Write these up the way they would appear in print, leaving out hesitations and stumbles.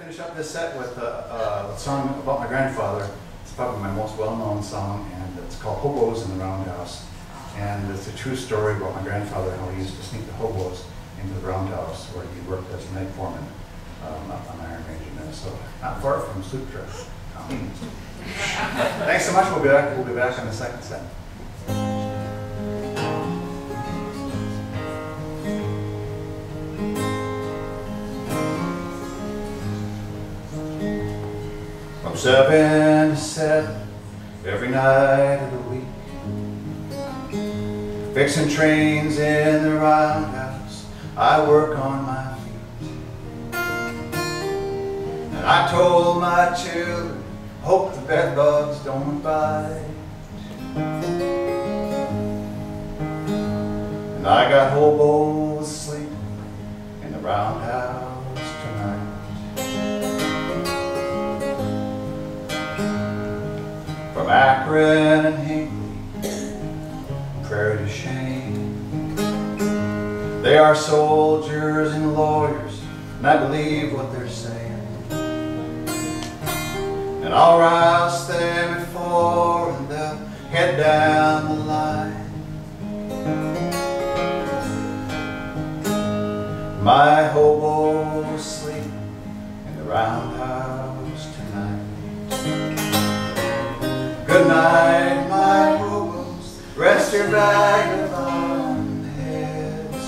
finish up this set with a song about my grandfather. It's probably my most well-known song, and it's called Hobos in the Roundhouse. And it's a true story about my grandfather, how he used to sneak the hobos into the Roundhouse, where he worked as a night foreman up on Iron Range in Minnesota, not far from Sutra. Thanks so much. We'll be back on the second set. From 7 to 7 every night of the week, fixing trains in the Roundhouse, I work on my feet. And I told my children, hope the bed bugs don't bite. And I got hobos sleeping in the Roundhouse tonight. From Akron and Hinckley, Prairie to Shane, they are soldiers and lawyers, and I believe what they're saying. And I'll rouse them at 4 and they'll head down the line. My hobo's sleeping in the Roundhouse tonight. Good night, my hobos, rest your vagabond heads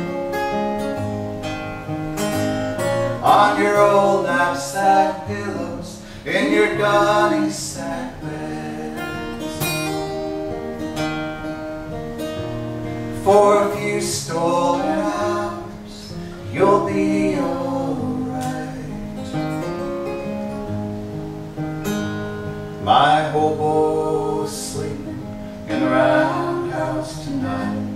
on your old knapsack pillows, in your gunny sack beds. For a few stolen hours, you'll be alright. My hobo's sleeping in the Roundhouse tonight.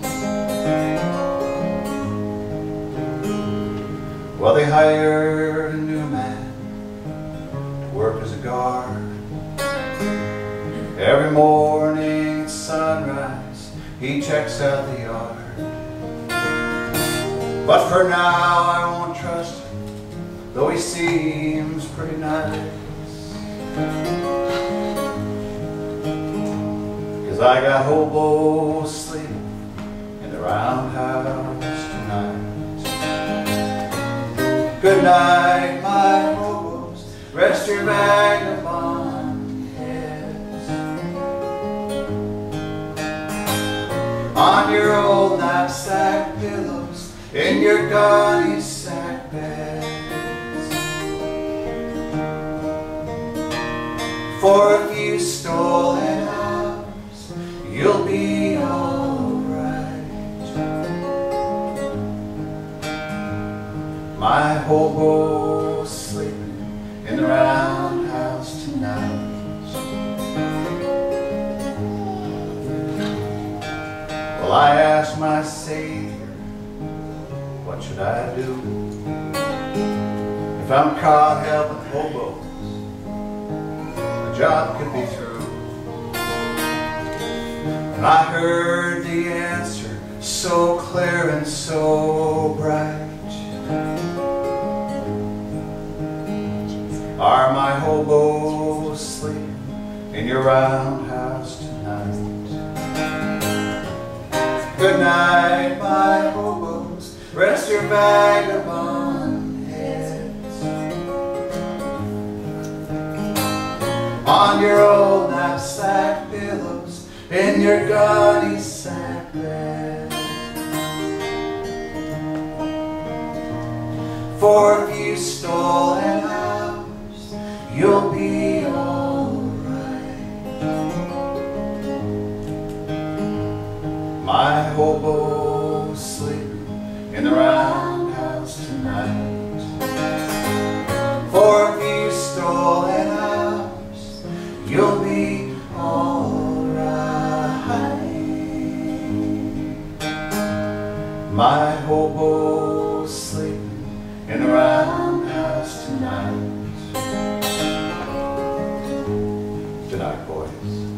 Well, they hired a new man to work as a guard. Every morning at sunrise, he checks out the yard. But for now, I won't trust him, though he seems pretty nice. 'Cause I got hobos sleeping in the Roundhouse tonight. Good night, my hobos, rest your vagabond heads on your old knapsack pillows, in your gunny sack beds. For a few stolen hours, you'll be alright. My hobo's sleeping in the Roundhouse tonight. Well, I asked my Savior, what should I do if I'm caught helping hobos? The job could be through. And I heard the answer so clear and so bright. Are my hobos sleeping in your Roundhouse tonight? Good night, my hobos, rest your vagabond heads on your old knapsack pillows, in your gunny sack beds. For a few stolen hours, you'll be alright. My hobo's sleeping in the Roundhouse tonight. For a few stolen hours, you'll be alright. My hobo's sleeping in the Roundhouse tonight. Good night, boys.